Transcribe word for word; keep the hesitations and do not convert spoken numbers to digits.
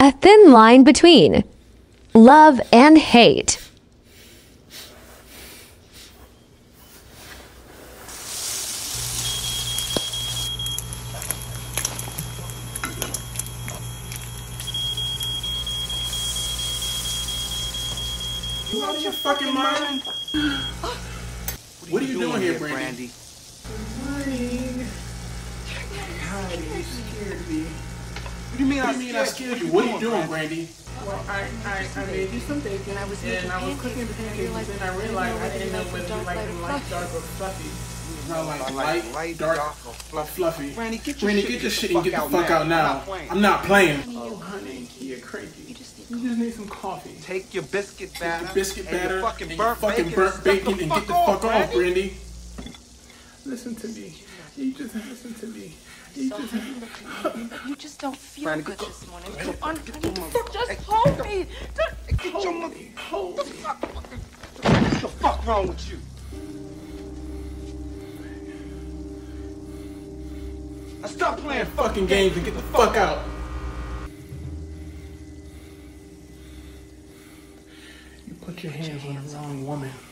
A thin line between love and hate. You out of your fucking mind? What are you doing here, Brandy? Good morning. God, you scared me. What do you mean, What I, do you mean scared I scared you? What are you doing, Brandy? Well, I, I, I made you some bacon. I was and I was cooking pancakes, and then I realized I didn't know whether you like them light, dark, or fluffy. Not like light, light, dark, dark or fluffy. Brandy, get your Brandy, shit, get your get shit the and get the fuck fuck out now. I'm not playing. Oh, honey, you're crazy. You just need You just need some coffee. Take your biscuit batter, Take your biscuit batter, and your fucking and burnt your fucking bacon, burnt bacon, and get the fuck off, Brandy. Brandy. Listen to me. You just listen to me. You so just. you just don't feel Brandy, good go- this morning. go Come ahead. on, Get honey, the just, just hey, hold go. me. Just, Get your mother. Hold me. What the fuck wrong with you? Now stop playing Fucking games and get the fuck out. You put your hands on the wrong woman.